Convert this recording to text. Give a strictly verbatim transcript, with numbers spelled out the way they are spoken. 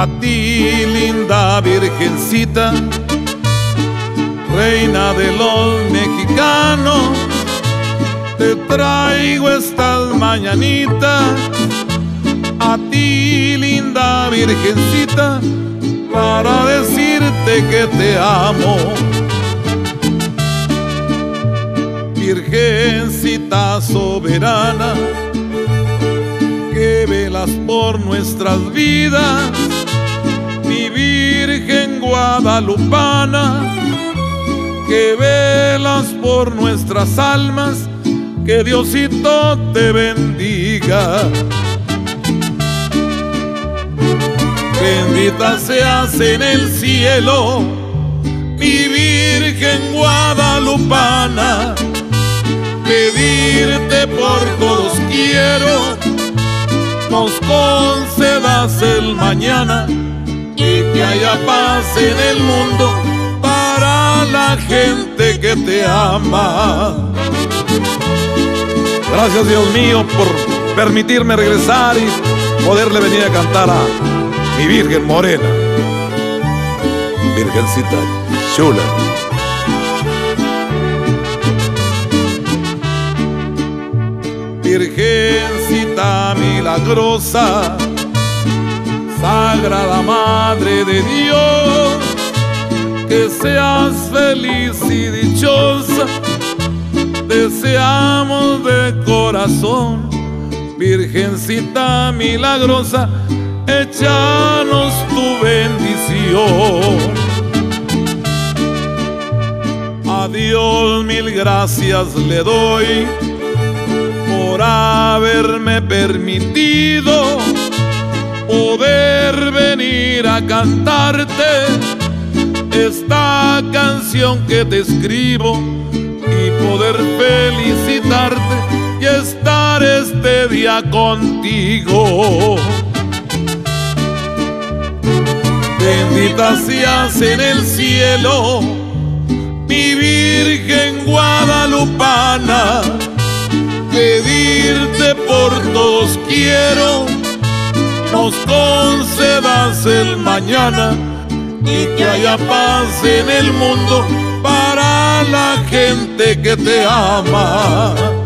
A ti, linda virgencita, reina de los mexicanos, te traigo estas mañanitas. A ti, linda virgencita, para decirte que te amo. Virgencita soberana, que velas por nuestras vidas, mi Virgen guadalupana, que velas por nuestras almas, que Diosito te bendiga. Bendita seas en el cielo, mi Virgen guadalupana, pedirte por todos quiero, nos concedas el mañana y que haya paz en el mundo para la gente que te ama. Gracias, Dios mío, por permitirme regresar y poderle venir a cantar a mi Virgen morena, Virgencita chula. Virgencita milagrosa, sagrada Madre de Dios, que seas feliz y dichosa, deseamos de corazón. Virgencita milagrosa, échanos tu bendición. A Dios mil gracias le doy por haberme permitido poder venir a cantarte esta canción que te escribo y poder felicitarte y estar este día contigo. Bendita seas en el cielo, mi Virgen guadalupana, pedirte por todos quiero, nos concedas el mañana y que haya paz en el mundo para la gente que te ama.